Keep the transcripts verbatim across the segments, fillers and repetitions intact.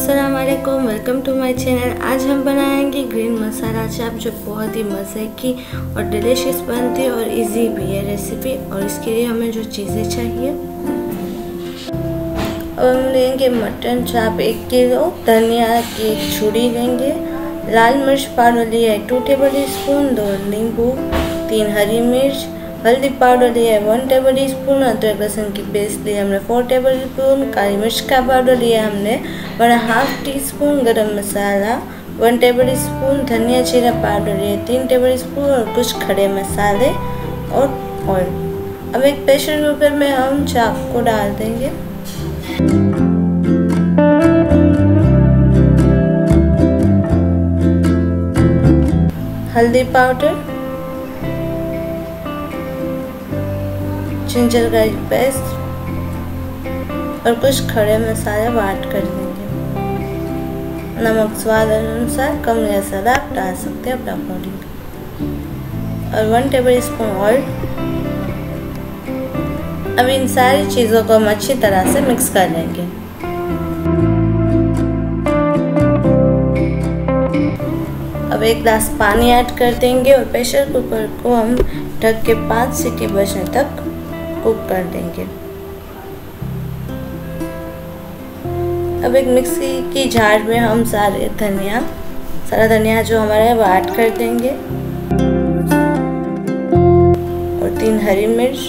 अस्सलाम वालेकुम, welcome to my channel. आज हम बनाएंगे ग्रीन मसाला चाप जो बहुत ही मज़े की और डिलीशियस बनती है और इजी भी है रेसिपी। और इसके लिए हमें जो चीज़ें चाहिए, अब हम लेंगे मटन चाप एक किलो, धनिया की एक छुरी लेंगे, लाल मिर्च पाउडर लिया है टू टेबल स्पून, दो नींबू, तीन हरी मिर्च, हल्दी पाउडर लिया है वन टेबल स्पून, अदरक लहसुन की पेस्ट लिया हमने फोर टेबल स्पून, काली मिर्च का पाउडर लिया हमने वन हाफ टी स्पून, गरम मसाला वन टेबल स्पून, धनिया जीरा पाउडर लिया तीन टेबल स्पून और कुछ खड़े मसाले और ऑयल। अब एक प्रेशर कुकर में हम चाप को डाल देंगे। हल्दी पाउडर, जिंजर गार्लिक पेस्ट और कुछ खड़े मसाले वाट कर देंगे। नमक स्वाद अनुसार कम या ज़्यादा आप डाल सकते हैं अपना अकॉर्डिंग, और वन टेबल स्पून ऑयल। अब इन सारी चीज़ों को हम अच्छी तरह से मिक्स कर लेंगे। अब एक गिलास पानी ऐड कर देंगे और प्रेशर कुकर को हम ढक के पाँच सीटी बजने तक कुक कर देंगे। अब एक मिक्सी की जार में हम सारे धनिया सारा धनिया जो हमारा है वो ऐड कर देंगे और तीन हरी मिर्च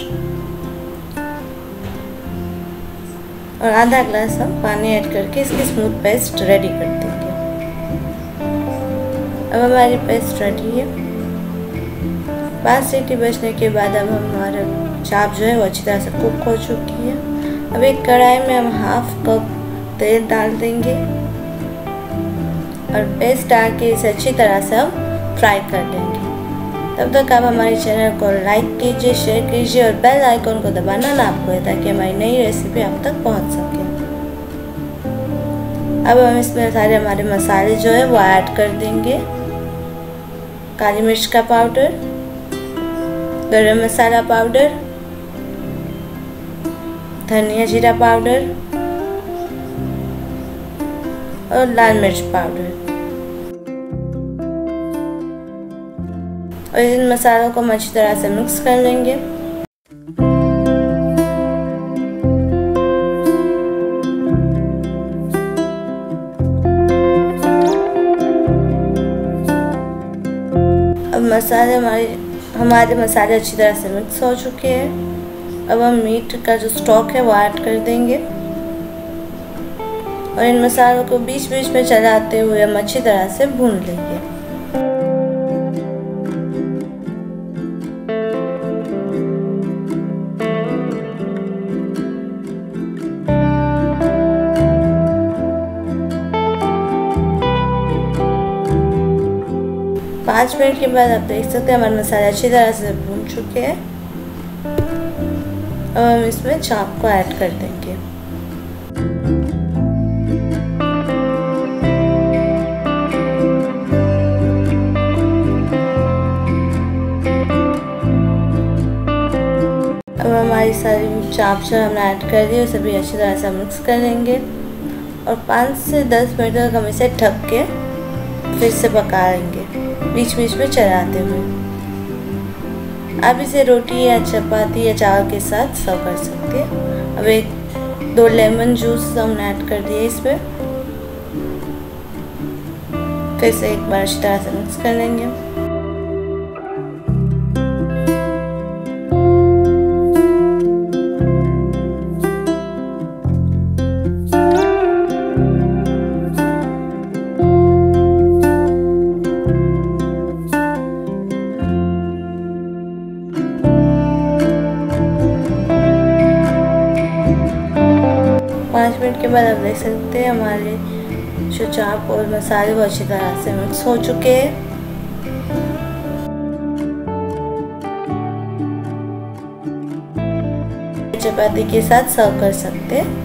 और आधा ग्लास हम पानी ऐड करके इसकी स्मूथ पेस्ट रेडी कर देंगे। अब हमारी पेस्ट रेडी है। पाँच सीटी बजने के बाद अब हमारा चाप जो है वो अच्छी तरह से कुक हो चुकी है। अब एक कढ़ाई में हम हाफ कप तेल डाल देंगे और पेस्ट डाल के इसे अच्छी तरह से हम फ्राई कर लेंगे। तब तक आप हमारे चैनल को लाइक कीजिए, शेयर कीजिए और बेल आइकन को दबाना ना भूलें ताकि हमारी नई रेसिपी आप तक पहुंच सके। अब हम इसमें सारे हमारे मसाले जो है वो ऐड कर देंगे। काली मिर्च का पाउडर, गरम मसाला पाउडर, धनिया जीरा पाउडर और लाल मिर्च पाउडर, और इन मसालों को हम अच्छी तरह से मिक्स कर लेंगे। अब मसाले हमारे हमारे मसाले अच्छी तरह से मिक्स हो चुके हैं। अब हम मीट का जो स्टॉक है वो ऐड कर देंगे और इन मसालों को बीच बीच में चलाते हुए हम अच्छी तरह से भून लेंगे। पाँच मिनट के बाद आप देख सकते हैं हमारे मसाले अच्छी तरह से भून चुके हैं। अब हम इसमें चाप को ऐड कर देंगे। अब हमारी सारी चाप जो हमने ऐड कर दी उसे भी अच्छी तरह से मिक्स कर लेंगे और पाँच से दस मिनट तक हम इसे ढक के फिर से पका लेंगे, बीच बीच में चलाते हुए। आप इसे रोटी या चपाती या चावल के साथ सर्व कर सकते हैं। अब एक दो लेमन जूस हमने ऐड कर दिए इसमें, फिर से एक बार अच्छी तरह से मिक्स कर लेंगे। पाँच मिनट के बाद आप देख सकते हैं हमारे जो चाप और मसाले वो अच्छी तरह से मिक्स हो चुके हैं। चपाती के साथ सर्व कर सकते हैं।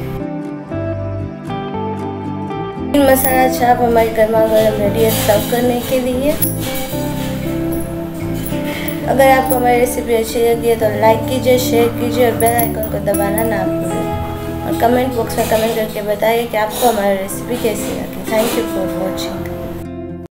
मसाला चाप हमारी गर्मा गर्म रेडी है सर्व करने के लिए। अगर आपको हमारी रेसिपी अच्छी लगी है तो लाइक कीजिए, शेयर कीजिए और बेल आइकन को दबाना ना भूलें। कमेंट बॉक्स में कमेंट करके बताइए कि आपको हमारी रेसिपी कैसी लगी। Thank you for watching.